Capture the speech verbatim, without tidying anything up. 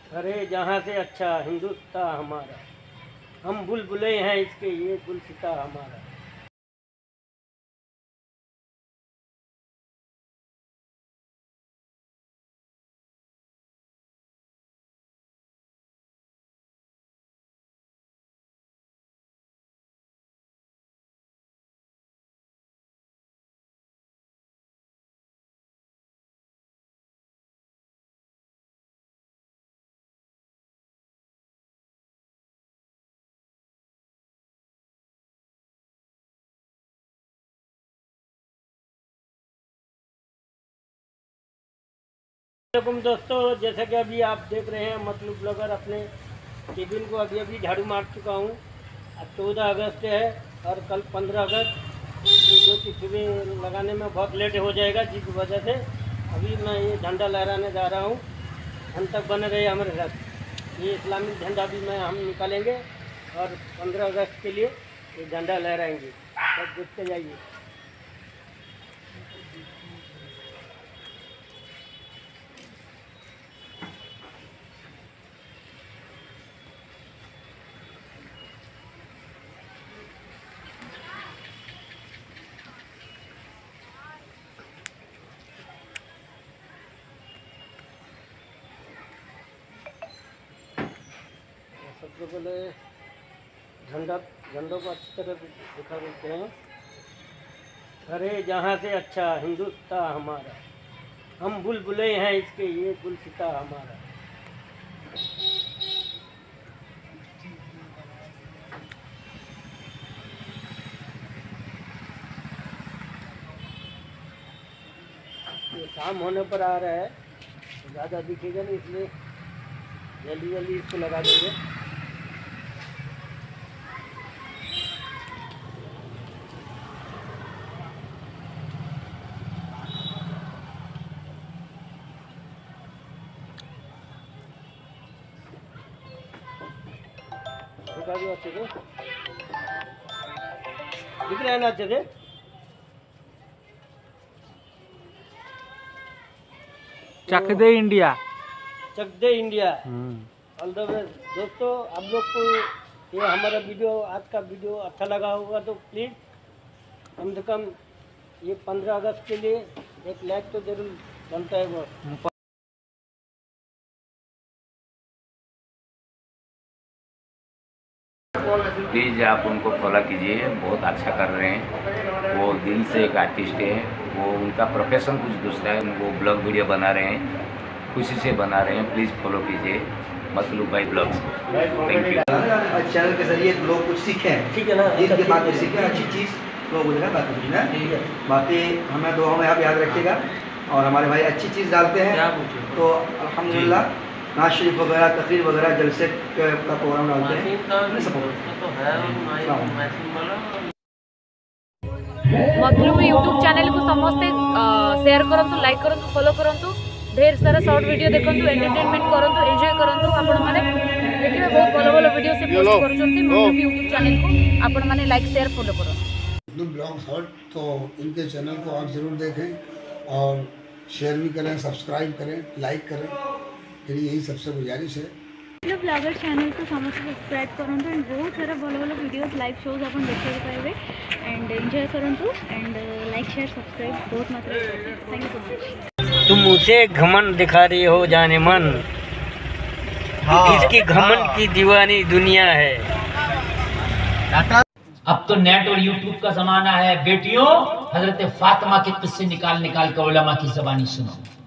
अरे जहाँ से अच्छा हिंदुस्तान हमारा, हम बुलबुलें हैं इसके, ये गुलसिता हमारा। वालेकुम दोस्तों, जैसा कि अभी आप देख रहे हैं मतलब ब्लॉगर अपने केबिन को अभी अभी झाड़ू मार चुका हूँ। आज चौदह अगस्त है और कल पंद्रह अगस्त जो कि सुबह लगाने में बहुत लेट हो जाएगा, जिस वजह से अभी मैं ये झंडा लहराने जा रहा हूँ। अंत तक बने रहे हमारे साथ। ये इस्लामिक झंडा भी मैं हम निकालेंगे और पंद्रह अगस्त के लिए ये झंडा लहराएंगे। सब देखते जाइए। सबसे पहले झंडा झंडों को अच्छी तरह दिखा देते हैं। अरे जहाँ से अच्छा हिंदुस्तान हमारा, हम बुलबुलें हैं इसके, ये गुलसिता हमारा। ये शाम होने पर आ रहा है तो ज़्यादा दिखेगा नहीं, इसलिए जल्दी जल्दी इसको लगा देंगे। भी अच्छे से दिख रहे हैं ना, अच्छे से। Chak De India, Chak De India. All the best दोस्तों। आप लोग को ये हमारा वीडियो, आज का वीडियो अच्छा लगा होगा तो प्लीज़ कम से कम ये पंद्रह अगस्त के लिए एक लाइक तो जरूर बनता है। वो प्लीज़ आप उनको फॉलो कीजिए, बहुत अच्छा कर रहे हैं। वो दिल से एक आर्टिस्ट है, वो उनका प्रोफेशन कुछ दूसरा है, वो ब्लॉग वीडियो बना रहे हैं, खुशी से बना रहे हैं। प्लीज़ फॉलो कीजिए मतलूब भाई ब्लॉग्स। Thank you. चैनल के जरिए लोग कुछ सीखें, ठीक है ना, इसके बाद सीखें अच्छी चीज़ लोग बोलेगा बाकी ना। बाकी हमें दुआ में आप याद रखिएगा और हमारे भाई अच्छी चीज़ डालते हैं तो अल्हम्दुलिल्लाह नाज शरीफ वगैरह तकरीर वगैरह जलसे का प्रोग्राम डालते हैं। मतलूब यूट्यूब चैनल को समस्ते शेयर करंतु, लाइक करंतु, फॉलो करंतु, ढेर सारा शॉर्ट वीडियो देखंतु, एंटरटेनमेंट करंतु, एंजॉय करंतु। आपण माने देखिबे बहुत भलो भलो वीडियो से पोस्ट करछंती मतलूब यूट्यूब चैनल को। आपण माने लाइक शेयर फॉलो करो मतलूब ब्लॉग शॉर्ट, तो इनके चैनल को आप ज़रूर देखें और शेयर भी करें, सब्सक्राइब करें, लाइक करें। मेरी यही सबसे गुजारिश है। मतलब ब्लॉगर चैनल को समस्त सब्सक्राइब करंतु एंड बहुत सारा भलो भलो वीडियोस लाइव शोज अपन देखते पाइबे एंड एंजॉय करंतु एंड लाइक शेयर सब्सक्राइब बहुत मात्रा में। Thank you so much. तुम उसे घमंड दिखा रही हो जाने मन, हाँ, इसकी घमंड हाँ। की दीवानी दुनिया है। अब तो नेट और यूट्यूब का जमाना है बेटियों। हजरत फातिमा के किस्से निकाल निकाल कर उलमा की ज़बानी सुनो।